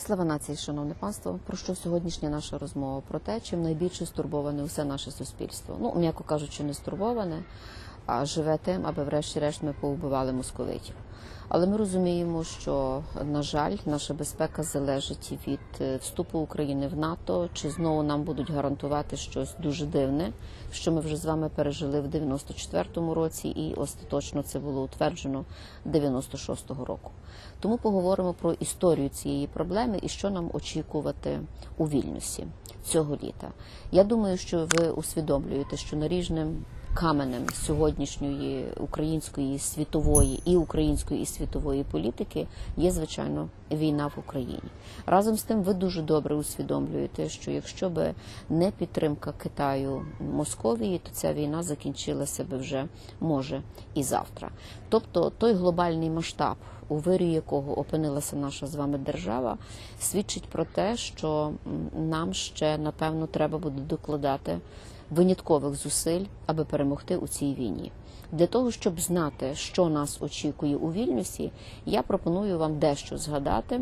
Слава нації, шановне панство, про що сьогоднішня наша розмова? Про те, чим найбільше стурбоване усе наше суспільство. Ну, м'яко кажучи, не стурбоване, а живе тим, аби врешті-решт ми повбивали московитів. Але ми розуміємо, що, на жаль, наша безпека залежить від вступу України в НАТО, чи знову нам будуть гарантувати щось дуже дивне, що ми вже з вами пережили в 94-му році, і остаточно це було утверджено 96-го року. Тому поговоримо про історію цієї проблеми і що нам очікувати у Вільнюсі цього літа. Я думаю, що ви усвідомлюєте, що наріжним каменем сьогоднішньої української світової і української і світової політики є, звичайно, війна в Україні. Разом з тим, ви дуже добре усвідомлюєте, що якщо би не підтримка Китаю Московії, то ця війна закінчилася би вже, може, і завтра. Тобто той глобальний масштаб, у вирі якого опинилася наша з вами держава, свідчить про те, що нам ще, напевно, треба буде докладати виняткових зусиль, аби перемогти у цій війні. Для того, щоб знати, що нас очікує у Вільнюсі, я пропоную вам дещо згадати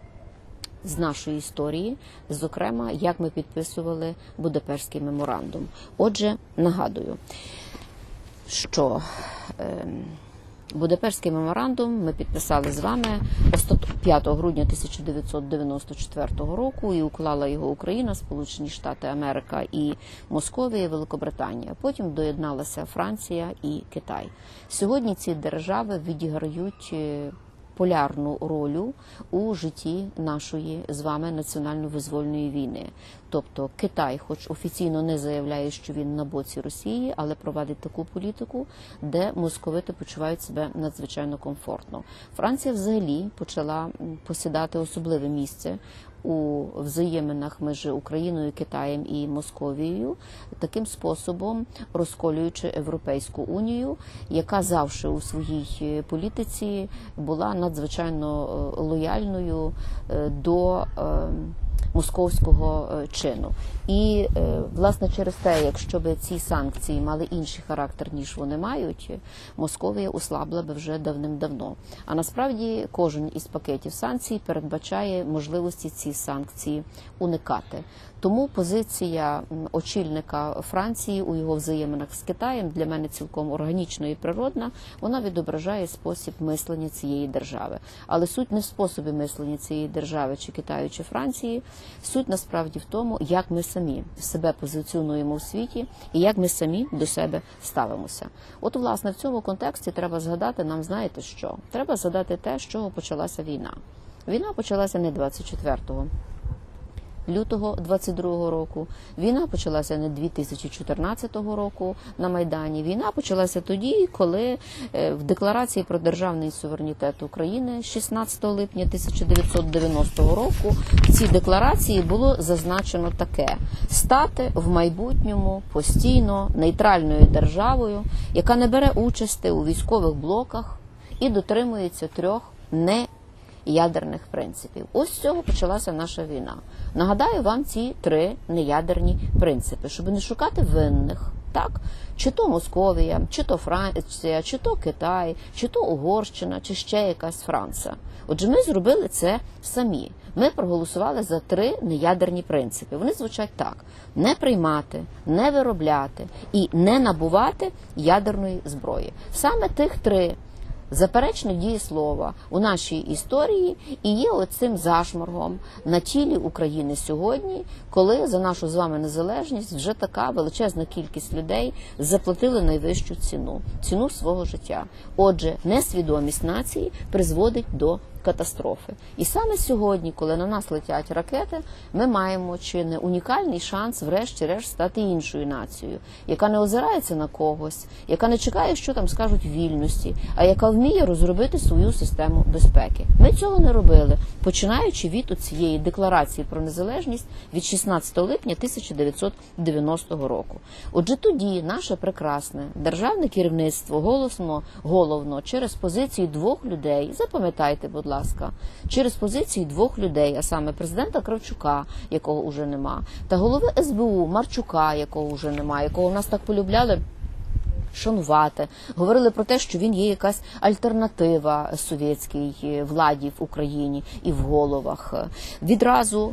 з нашої історії, зокрема, як ми підписували Будапештський меморандум. Отже, нагадую, що Будапештський меморандум ми підписали з вами 5 грудня 1994 року і уклала його Україна, Сполучені Штати Америки і Московія, Великобританія. Потім доєдналася Франція і Китай. Сьогодні ці держави відіграють полярну роль у житті нашої з вами національно-визвольної війни. Тобто Китай, хоч офіційно не заявляє, що він на боці Росії, але провадить таку політику, де московити почувають себе надзвичайно комфортно. Франція взагалі почала посідати особливе місце у взаєминах між Україною, Китаєм і Московією, таким способом розколюючи Європейську унію, яка завжди у своїй політиці була надзвичайно лояльною до московського чину. І, власне, через те, якщо б ці санкції мали інший характер, ніж вони мають, Московія ослабла б вже давним-давно. А насправді кожен із пакетів санкцій передбачає можливості ці санкції уникати. Тому позиція очільника Франції у його взаєминах з Китаєм для мене цілком органічна і природна, вона відображає спосіб мислення цієї держави. Але суть не в способі мислення цієї держави, чи Китаю, чи Франції, суть насправді в тому, як ми самі себе позиціонуємо в світі і як ми самі до себе ставимося. От, власне, в цьому контексті треба згадати нам, знаєте що? Треба згадати те, з чого почалася війна. Війна почалася не 24 лютого 22 року. Війна почалася не 2014 року на Майдані. Війна почалася тоді, коли в Декларації про державний суверенітет України 16 липня 1990 року в цій декларації було зазначено таке: стати в майбутньому постійно нейтральною державою, яка не бере участі у військових блоках і дотримується 3 неядерних принципів. Ось з цього почалася наша війна. Нагадаю вам ці 3 неядерні принципи, щоб не шукати винних. Так? Чи то Московія, чи то Франція, чи то Китай, чи то Угорщина, чи ще якась Франція. Отже, ми зробили це самі. Ми проголосували за 3 неядерні принципи. Вони звучать так: не приймати, не виробляти і не набувати ядерної зброї. Саме тих 3 заперечне дієслова у нашій історії і є оцим зашморгом на тілі України сьогодні, коли за нашу з вами незалежність вже така величезна кількість людей заплатили найвищу ціну свого життя. Отже, несвідомість нації призводить до катастрофи. І саме сьогодні, коли на нас летять ракети, ми маємо чи не унікальний шанс врешті-решт стати іншою нацією, яка не озирається на когось, яка не чекає, що там скажуть в Вільнюсі, а яка вміє розробити свою систему безпеки. Ми цього не робили, починаючи від цієї декларації про незалежність від 16 липня 1990 року. Отже, тоді наше прекрасне державне керівництво головно через позиції 2 людей, запам'ятайте, будь ласка, через позиції 2 людей, а саме президента Кравчука, якого уже нема, та голови СБУ Марчука, якого вже нема, якого в нас так полюбляли шанувати, говорили про те, що він є якась альтернатива совєтській владі в Україні і в головах. Відразу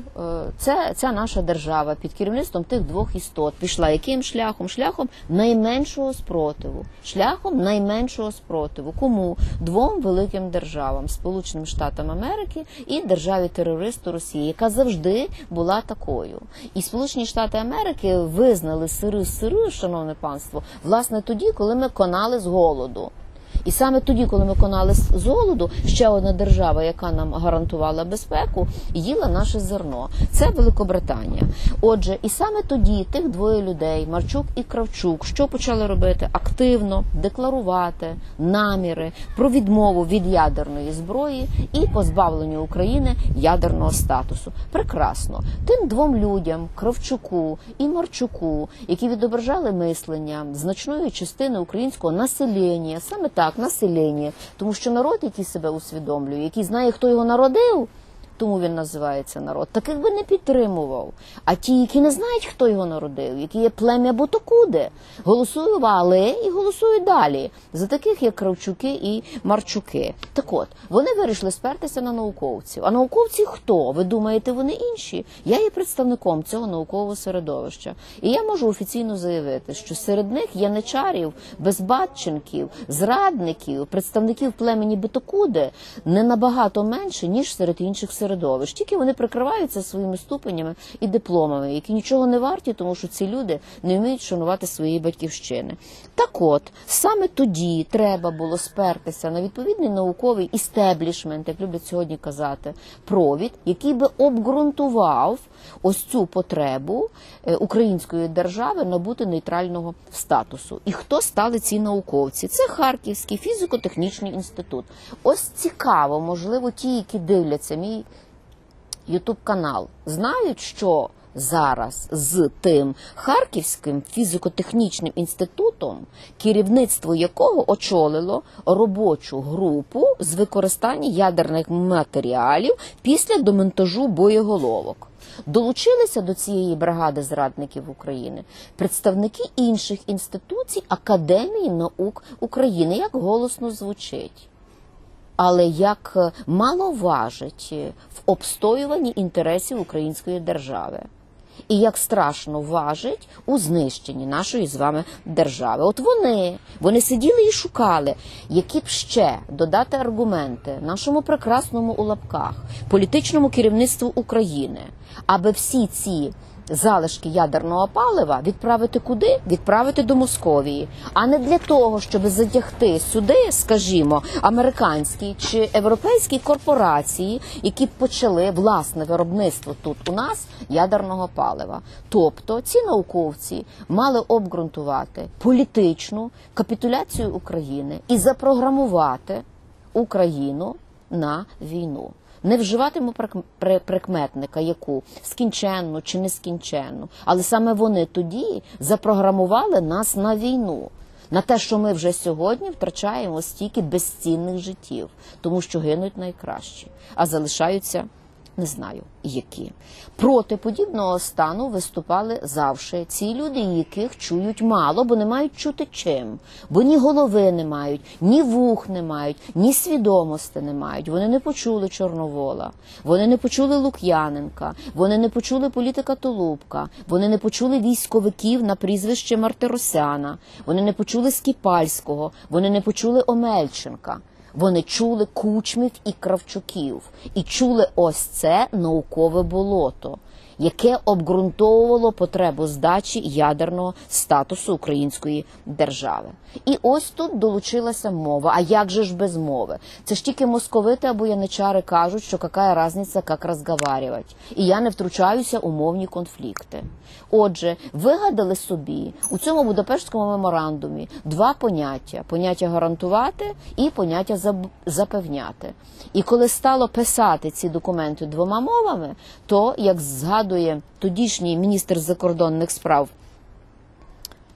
ця наша держава під керівництвом тих двох істот пішла яким шляхом? Шляхом найменшого спротиву. Шляхом найменшого спротиву. Кому? Двом великим державам – Сполученим Штатам Америки і державі-терористу Росії, яка завжди була такою. І Сполучені Штати Америки визнали сирою, шановне панство, власне тоді, коли ми конали з голоду. І саме тоді, коли ми конали з голоду, ще одна держава, яка нам гарантувала безпеку, їла наше зерно. Це Великобританія. Отже, і саме тоді тих двоє людей, Марчук і Кравчук, що почали робити? Активно декларувати наміри про відмову від ядерної зброї і позбавлення України ядерного статусу. Прекрасно. Тим двом людям, Кравчуку і Марчуку, які відображали мислення значної частини українського населення, саме так, населення, тому що народ, який себе усвідомлює, який знає, хто його народив, тому він називається народ, таких би не підтримував. А ті, які не знають, хто його народив, які є плем'я Ботокуди, голосували і голосують далі за таких, як Кравчуки і Марчуки. Так от, вони вирішили спертися на науковців. А науковці хто? Ви думаєте, вони інші? Я є представником цього наукового середовища. І я можу офіційно заявити, що серед них яничарів, безбатченків, зрадників, представників племені Ботокуди не набагато менше, ніж серед інших середовищ. Тільки вони прикриваються своїми ступенями і дипломами, які нічого не варті, тому що ці люди не вміють шанувати своєї батьківщини. Так от, саме тоді треба було спертися на відповідний науковий істеблішмент, як люблять сьогодні казати, провід, який би обґрунтував ось цю потребу української держави набути нейтрального статусу. І хто стали ці науковці? Це Харківський фізико-технічний інститут. Ось цікаво, можливо, ті, які дивляться мій ютуб-канал, знають, що зараз з тим Харківським фізико-технічним інститутом, керівництво якого очолило робочу групу з використання ядерних матеріалів після демонтажу боєголовок. Долучилися до цієї бригади зрадників України представники інших інституцій Академії наук України. Як голосно звучить, але як мало важить в обстоюванні інтересів української держави. І як страшно важить у знищенні нашої з вами держави. От вони сиділи і шукали, які б ще додати аргументи нашому прекрасному у лапках політичному керівництву України, аби всі ці залишки ядерного палива відправити куди? Відправити до Московії. А не для того, щоб затягти сюди, скажімо, американські чи європейські корпорації, які б почали власне виробництво тут у нас ядерного палива. Тобто ці науковці мали обґрунтувати політичну капітуляцію України і запрограмувати Україну на війну. Не вживатиму прикметника, яку скінченну чи нескінченну, але саме вони тоді запрограмували нас на війну, на те, що ми вже сьогодні втрачаємо стільки безцінних життів, тому що гинуть найкращі, а залишаються не знаю які. Проти подібного стану виступали завжди ці люди, яких чують мало, бо не мають чути чим. Бо ні голови не мають, ні вух не мають, ні свідомості не мають. Вони не почули Чорновола, вони не почули Лук'яненка, вони не почули політика Толубка, вони не почули військовиків на прізвище Мартиросяна, вони не почули Скіпальського, вони не почули Омельченка. Вони чули Кучмів і Кравчуків. І чули ось це наукове болото, яке обґрунтовувало потребу здачі ядерного статусу української держави. І ось тут долучилася мова. А як же ж без мови? Це ж тільки московити або яничари кажуть, що яка різниця, як розговарювати. І я не втручаюся у мовні конфлікти. Отже, вигадали собі у цьому Будапештському меморандумі два поняття. Поняття гарантувати і поняття запевняти. І коли стало писати ці документи двома мовами, то, як згадує тодішній міністр закордонних справ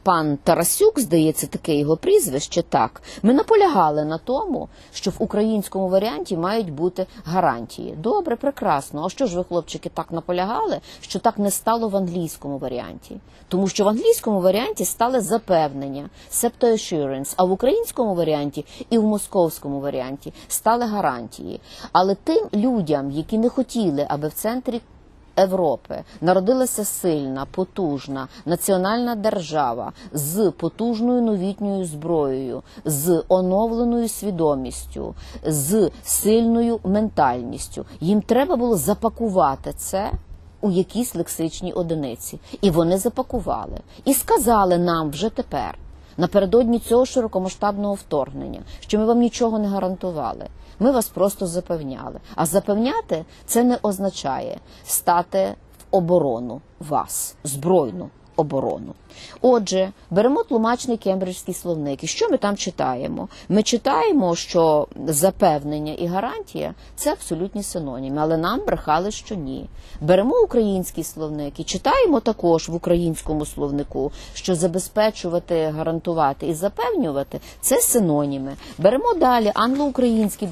пан Тарасюк, здається, таке його прізвище, так, ми наполягали на тому, що в українському варіанті мають бути гарантії. Добре, прекрасно. А що ж ви, хлопчики, так наполягали, що так не стало в англійському варіанті? Тому що в англійському варіанті стали запевнення, себто assurance, а в українському варіанті і в московському варіанті стали гарантії. Але тим людям, які не хотіли, аби в центрі Європи народилася сильна, потужна національна держава з потужною новітньою зброєю, з оновленою свідомістю, з сильною ментальністю. Їм треба було запакувати це у якісь лексичні одиниці. І вони запакували. І сказали нам вже тепер, напередодні цього широкомасштабного вторгнення, що ми вам нічого не гарантували. Ми вас просто запевняли. А запевняти – це не означає стати в оборону вас, збройну оборону. Отже, беремо тлумачний кембриджський словник. І що ми там читаємо? Ми читаємо, що запевнення і гарантія – це абсолютні синоніми, але нам брехали, що ні. Беремо український словник і читаємо також в українському словнику, що забезпечувати, гарантувати і запевнювати – це синоніми. Беремо далі англо-український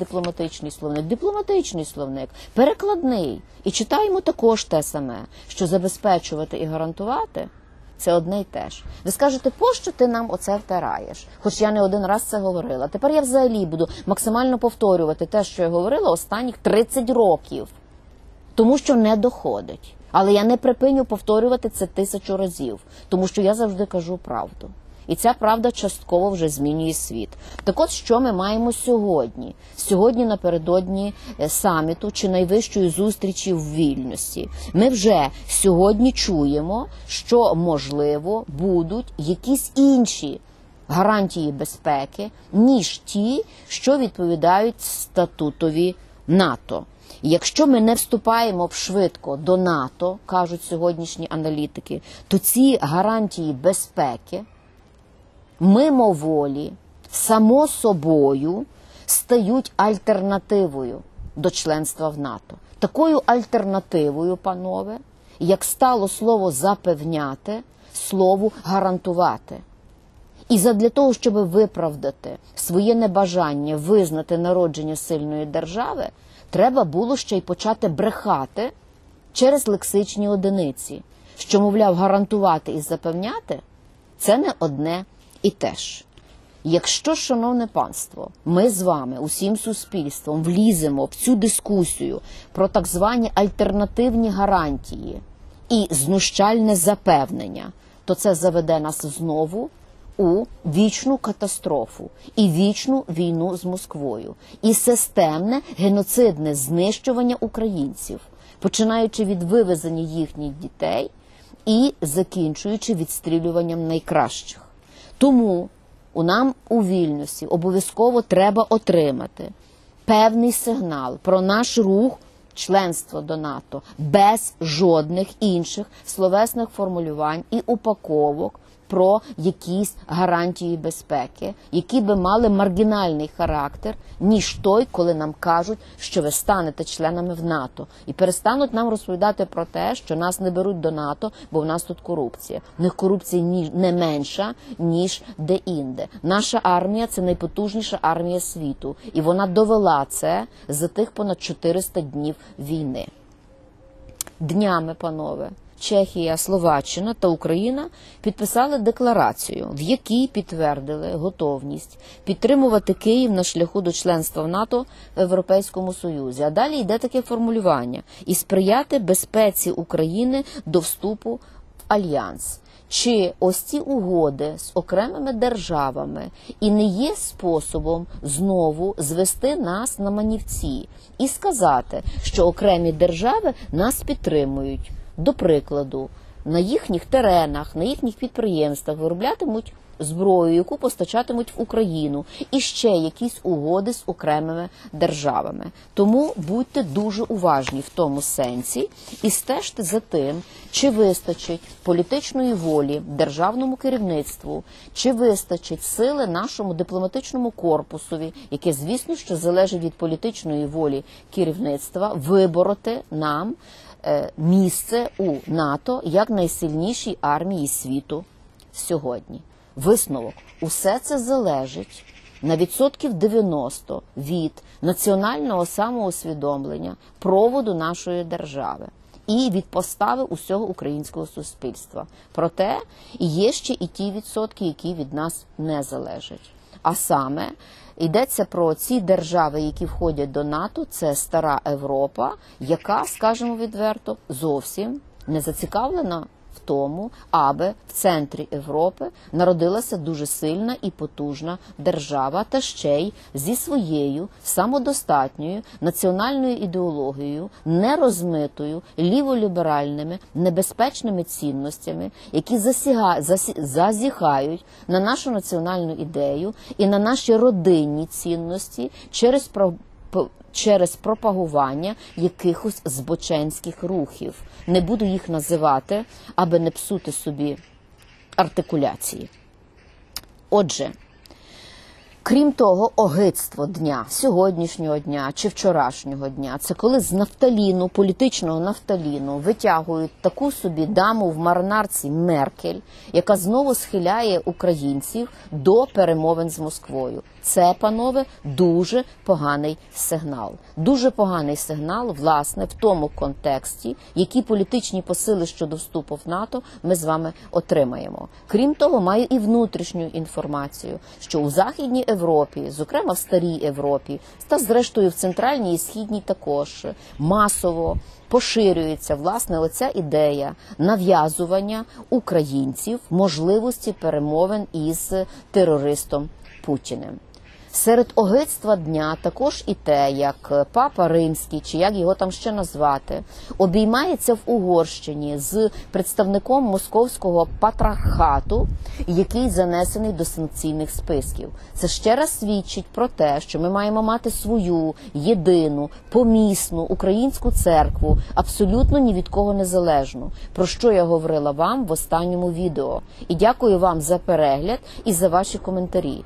дипломатичний словник, перекладний. І читаємо також те саме, що забезпечувати і гарантувати – це одне й те ж. Ви скажете, пощо ти нам оце втираєш? Хоч я не один раз це говорила. Тепер я взагалі буду максимально повторювати те, що я говорила останніх 30 років. Тому що не доходить. Але я не припиню повторювати це 1000 разів. Тому що я завжди кажу правду. І ця правда частково вже змінює світ. Так от, що ми маємо сьогодні? Сьогодні напередодні саміту чи найвищої зустрічі в Вільнюсі. Ми вже сьогодні чуємо, що, можливо, будуть якісь інші гарантії безпеки, ніж ті, що відповідають статутові НАТО. Якщо ми не вступаємо швидко до НАТО, кажуть сьогоднішні аналітики, то ці гарантії безпеки мимоволі, само собою, стають альтернативою до членства в НАТО. Такою альтернативою, панове, як стало слово «запевняти», слову «гарантувати». І задля того, щоб виправдати своє небажання визнати народження сильної держави, треба було ще й почати брехати через лексичні одиниці, що, мовляв, гарантувати і запевняти – це не одне і те ж. Якщо, шановне панство, ми з вами, усім суспільством, вліземо в цю дискусію про так звані альтернативні гарантії і знущальне запевнення, то це заведе нас знову у вічну катастрофу і вічну війну з Москвою, і системне геноцидне знищування українців, починаючи від вивезення їхніх дітей і закінчуючи відстрілюванням найкращих. Тому нам у Вільнюсі обов'язково треба отримати певний сигнал про наш рух членства до НАТО без жодних інших словесних формулювань і упаковок про якісь гарантії безпеки, які би мали маргінальний характер, ніж той, коли нам кажуть, що ви станете членами в НАТО. І перестануть нам розповідати про те, що нас не беруть до НАТО, бо в нас тут корупція. В них корупція не менша, ніж де-інде. Наша армія – це найпотужніша армія світу. І вона довела це за тих понад 400 днів війни. Днями, панове, Чехія, Словаччина та Україна підписали декларацію, в якій підтвердили готовність підтримувати Київ на шляху до членства в НАТО в Європейському Союзі. А далі йде таке формулювання – і сприяти безпеці України до вступу в Альянс. Чи ось ці угоди з окремими державами і не є способом знову звести нас на манівці і сказати, що окремі держави нас підтримують? До прикладу, на їхніх теренах, на їхніх підприємствах вироблятимуть зброю, яку постачатимуть в Україну, і ще якісь угоди з окремими державами. Тому будьте дуже уважні в тому сенсі і стежте за тим, чи вистачить політичної волі державному керівництву, чи вистачить сили нашому дипломатичному корпусові, яке, звісно, що залежить від політичної волі керівництва, вибороти нам місце у НАТО як найсильнішій армії світу сьогодні. Висновок. Усе це залежить на відсотків 90 від національного самоусвідомлення, проводу нашої держави і від постави усього українського суспільства. Проте є ще і ті відсотки, які від нас не залежать. А саме, йдеться про ці держави, які входять до НАТО, це стара Європа, яка, скажімо відверто, зовсім не зацікавлена в тому, аби в центрі Європи народилася дуже сильна і потужна держава, та ще й зі своєю самодостатньою національною ідеологією, нерозмитою ліволіберальними, небезпечними цінностями, які зазіхають на нашу національну ідею і на наші родинні цінності через пропагування якихось збоченських рухів. Не буду їх називати, аби не псути собі артикуляції. Отже, крім того, огидство дня, сьогоднішнього дня чи вчорашнього дня, це коли з нафталіну, політичного нафталіну, витягують таку собі даму в маринарці Меркель, яка знову схиляє українців до перемовин з Москвою. Це, панове, дуже поганий сигнал. Дуже поганий сигнал, власне, в тому контексті, які політичні посили щодо вступу в НАТО ми з вами отримаємо. Крім того, маю і внутрішню інформацію, що у Західній Європі, зокрема в Старій Європі, та зрештою в Центральній і Східній також, масово поширюється, власне, оця ідея нав'язування українців можливості перемовин із терористом Путіним. Серед огидства дня також і те, як Папа Римський, чи як його там ще назвати, обіймається в Угорщині з представником московського патріархату, який занесений до санкційних списків. Це ще раз свідчить про те, що ми маємо мати свою єдину, помісну українську церкву, абсолютно ні від кого незалежну, про що я говорила вам в останньому відео. І дякую вам за перегляд і за ваші коментарі.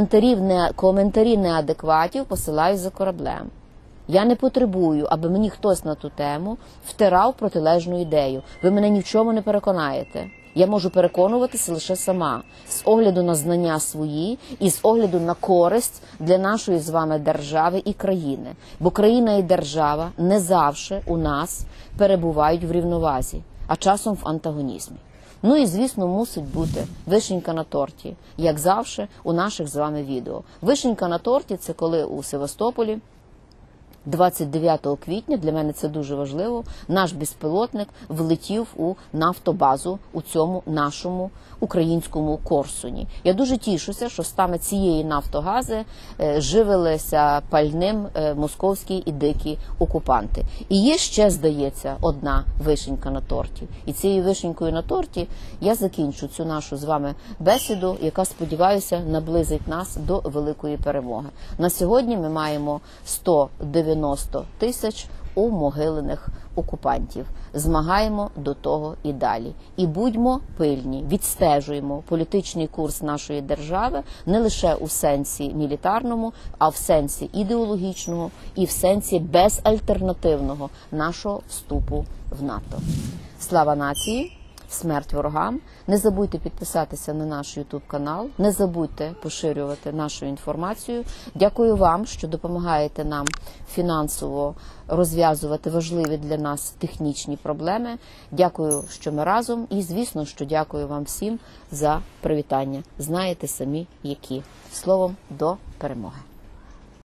Коментарі неадекватів посилаю за кораблем. Я не потребую, аби мені хтось на ту тему втирав протилежну ідею. Ви мене ні в чому не переконаєте. Я можу переконуватися лише сама, з огляду на знання свої і з огляду на користь для нашої з вами держави і країни. Бо країна і держава не завжди у нас перебувають в рівновазі, а часом в антагонізмі. Ну і, звісно, мусить бути вишенька на торті, як завжди у наших з вами відео. Вишенька на торті – це коли у Севастополі 29 квітня, для мене це дуже важливо, наш безпілотник влетів у нафтобазу у цьому нашому українському Корсуні. Я дуже тішуся, що саме цієї нафтогази живилися пальним московські і дикі окупанти. І є ще, здається, одна вишенька на торті. І цією вишенькою на торті я закінчу цю нашу з вами бесіду, яка, сподіваюся, наблизить нас до великої перемоги. На сьогодні ми маємо 190 тисяч умогилених окупантів. Змагаємо до того і далі. І будьмо пильні, відстежуємо політичний курс нашої держави не лише у сенсі мілітарному, а в сенсі ідеологічному і в сенсі безальтернативного нашого вступу в НАТО. Слава нації! Смерть ворогам. Не забудьте підписатися на наш YouTube канал, не забудьте поширювати нашу інформацію. Дякую вам, що допомагаєте нам фінансово розв'язувати важливі для нас технічні проблеми. Дякую, що ми разом і, звісно, що дякую вам всім за привітання. Знаєте самі які. Словом, до перемоги.